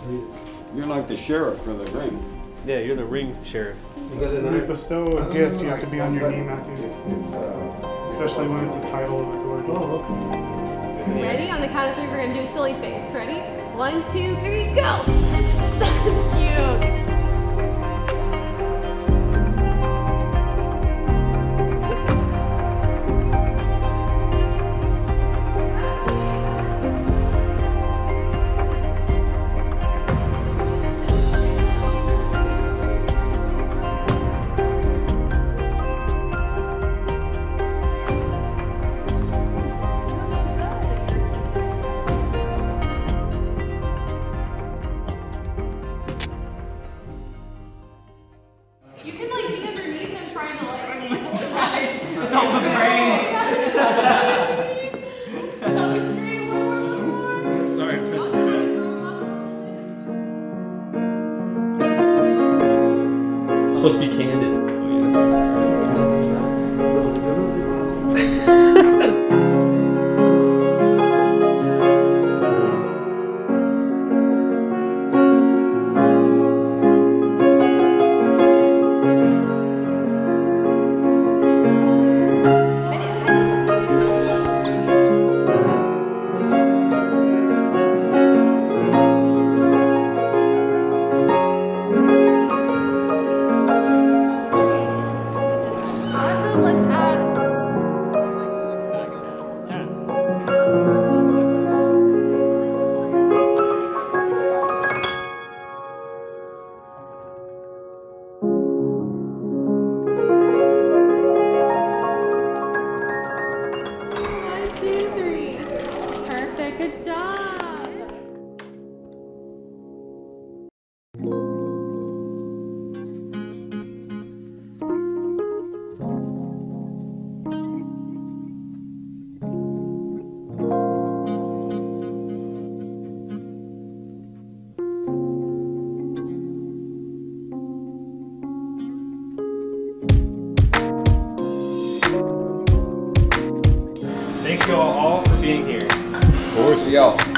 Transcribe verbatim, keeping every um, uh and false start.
You're like the sheriff for the ring. Yeah, you're the ring sheriff. When you bestow a gift, you have to be on your knee, Matthew. Especially when it's a title of authority. Oh, okay. Ready? On the count of three, we're going to do a silly face. Ready? One, two, three, go! That's cute. You can like be underneath him trying to like right. It's all the brain. Sorry. It's supposed to be candid. Good job! Thank you all for being here. Of course, y'all.